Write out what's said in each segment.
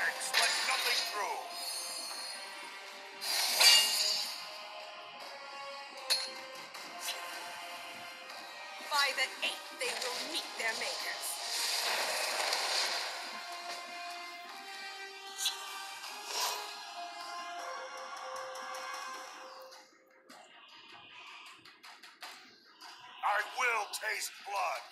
flags, let nothing through. By the 8th, they will meet their makers. I will taste blood.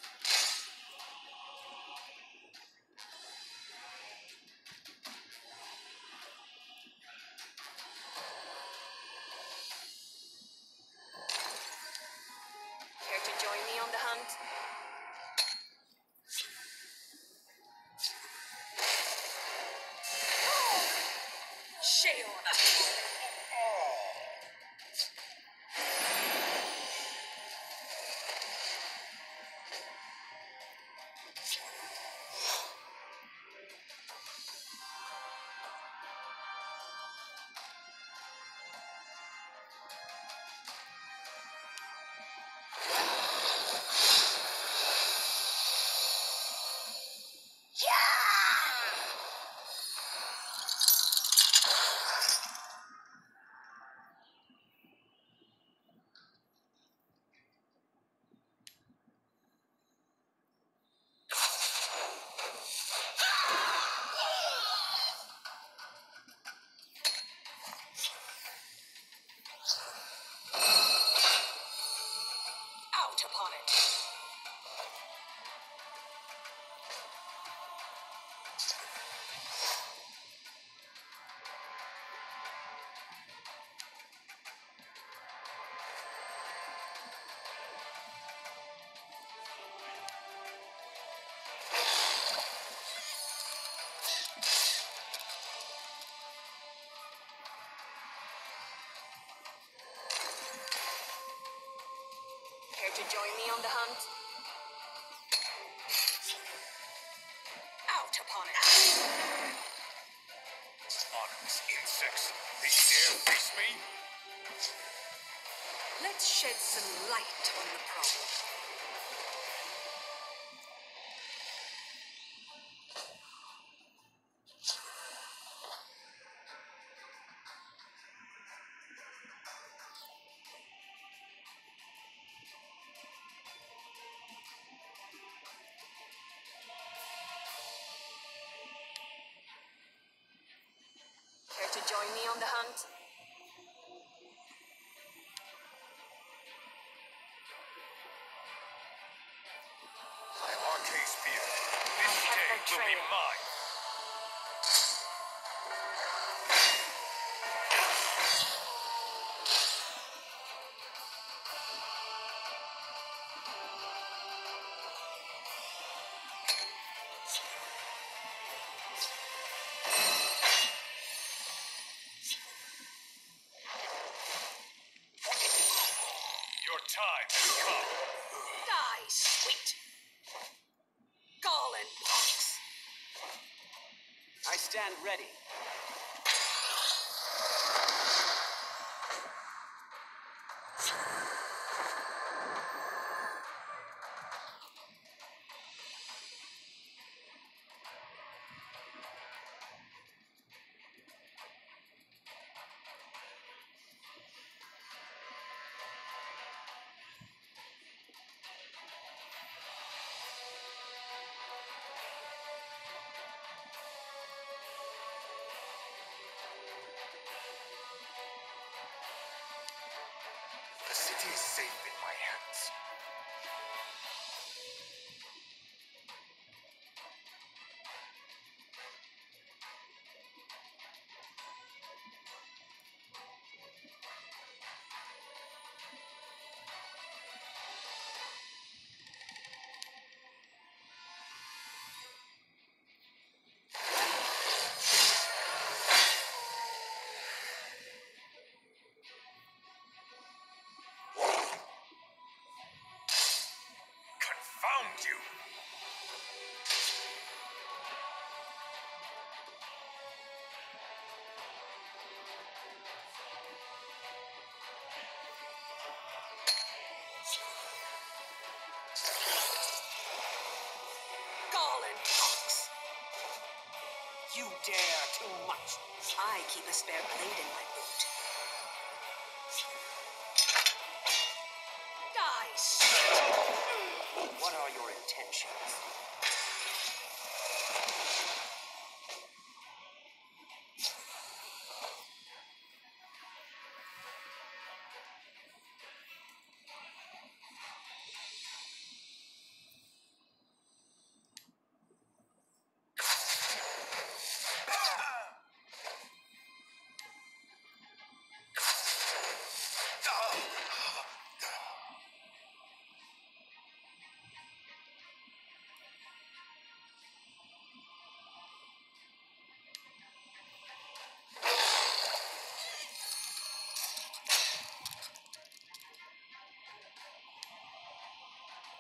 Care to join me on the hunt? Sheol! Out upon it! Care to join me on the hunt? Out upon it! Onyx insects, they dare face me? Let's shed some light on the problem. Care to join me on the hunt? My arcane spear. This day will be mine. Your time has come. Die, sweet! Gall and pox! I stand ready. The city is safe in my hands. Confound you! Gall and pox! You dare too much. I keep a spare blade in my boot. Die, shit! What are your intentions?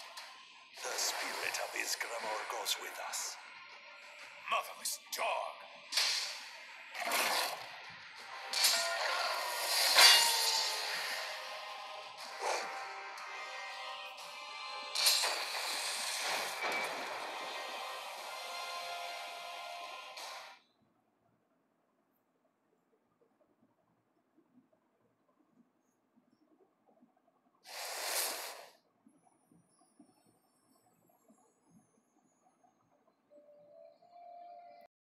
The spirit of Isgramor goes with us. Motherless dog!